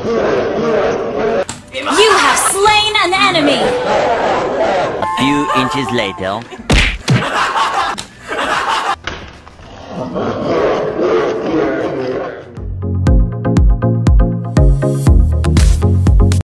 You have slain an enemy! A few inches later.